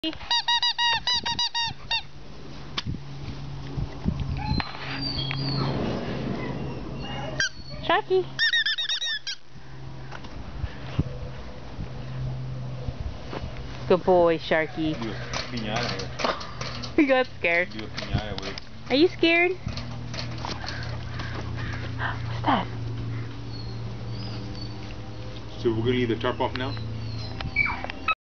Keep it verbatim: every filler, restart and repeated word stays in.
Sharky. Good boy, Sharky. He got scared. Are you scared? What's that? So we're gonna either tarp off now?